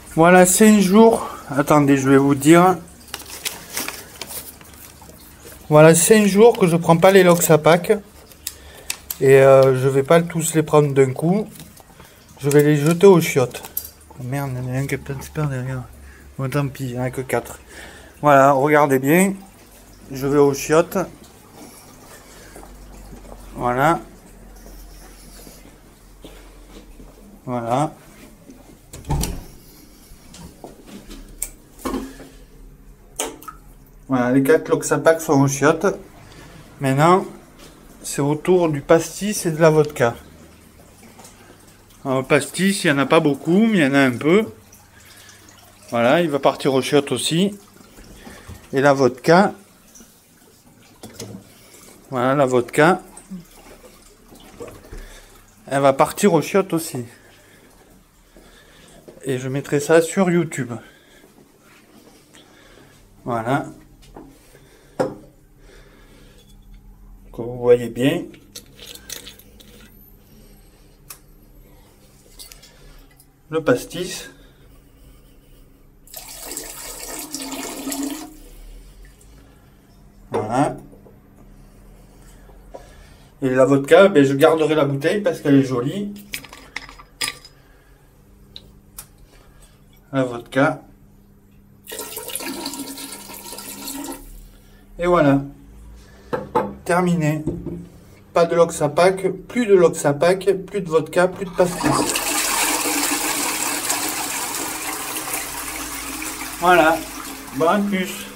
Voilà, 5 jours. Attendez, je vais vous dire. Voilà, 5 jours que je prends pas les Loxapac. Et je vais pas tous les prendre d'un coup. Je vais les jeter aux chiottes. Oh merde, il y en a un qui est peut-être super derrière. Bon, tant pis, il n'y en a que 4. Voilà, regardez bien. Je vais aux chiottes. Voilà. Voilà. Voilà, les 4 Loxapac sont aux chiottes. Maintenant, c'est au tour du pastis et de la vodka. Alors, pastis, il n'y en a pas beaucoup, mais il y en a un peu. Voilà, il va partir aux chiottes aussi. Et la vodka. Voilà, la vodka. Elle va partir aux chiottes aussi. Et je mettrai ça sur YouTube. Voilà. Que vous voyez bien. Le pastis. Voilà. Et la vodka, ben, je garderai la bouteille parce qu'elle est jolie. La vodka. Et voilà. Terminé. Pas de Loxapac, plus de Loxapac, plus de vodka, plus de pastis. Voilà. Bon, à plus.